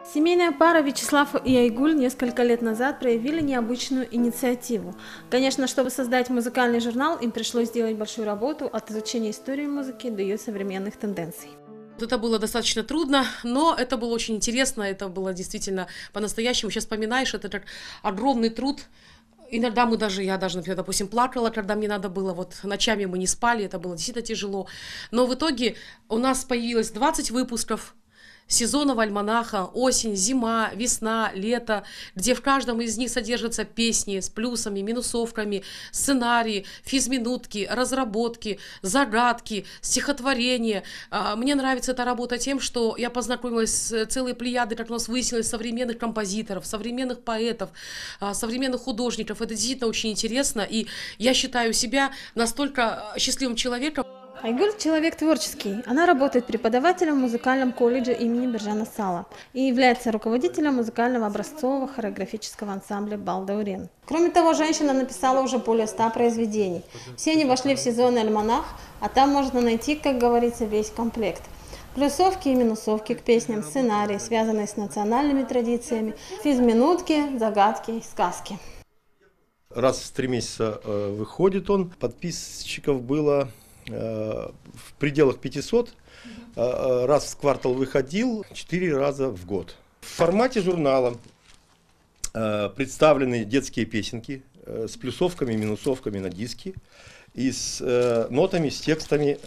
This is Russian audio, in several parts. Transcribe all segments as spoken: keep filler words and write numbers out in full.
Семейная пара Вячеслав и Айгуль несколько лет назад проявили необычную инициативу. Конечно, чтобы создать музыкальный журнал, им пришлось сделать большую работу от изучения истории музыки до ее современных тенденций. Это было достаточно трудно, но это было очень интересно, это было действительно по-настоящему. Сейчас вспоминаешь, это как огромный труд. Иногда мы даже, я даже, например, допустим, плакала, когда мне надо было, вот ночами мы не спали, это было действительно тяжело. Но в итоге у нас появилось двадцать выпусков сезонов альманаха, осень, зима, весна, лето, где в каждом из них содержатся песни с плюсами, минусовками, сценарии, физминутки, разработки, загадки, стихотворения. Мне нравится эта работа тем, что я познакомилась с целой плеядой, как у нас выяснилось, современных композиторов, современных поэтов, современных художников. Это действительно очень интересно, и я считаю себя настолько счастливым человеком. Айгуль – человек творческий. Она работает преподавателем в музыкальном колледже имени Биржана Сала и является руководителем музыкального образцового хореографического ансамбля «Балдаурен». Кроме того, женщина написала уже более ста произведений. Все они вошли в сезонный альманах, а там можно найти, как говорится, весь комплект. Плюсовки и минусовки к песням, сценарии, связанные с национальными традициями, физминутки, загадки, сказки. Раз в три месяца э, выходит он, подписчиков было в пределах пятисот, раз в квартал выходил, четыре раза в год. В формате журнала представлены детские песенки с плюсовками и минусовками на диске и с нотами, с текстами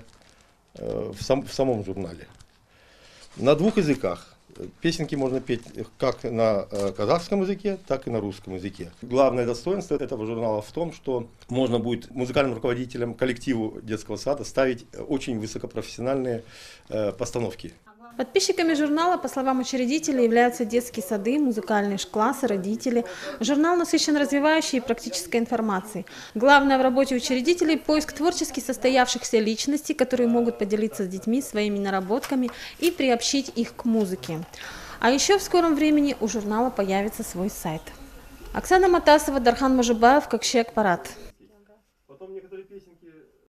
в, сам, в самом журнале. На двух языках. Песенки можно петь как на казахском языке, так и на русском языке. Главное достоинство этого журнала в том, что можно будет музыкальным руководителям, коллективу детского сада ставить очень высокопрофессиональные э, постановки. Подписчиками журнала, по словам учредителей, являются детские сады, музыкальные классы, родители. Журнал насыщен развивающей и практической информацией. Главное в работе учредителей – поиск творчески состоявшихся личностей, которые могут поделиться с детьми своими наработками и приобщить их к музыке. А еще в скором времени у журнала появится свой сайт. Оксана Матасова, Дархан Мужибаев, Кокшек Парад.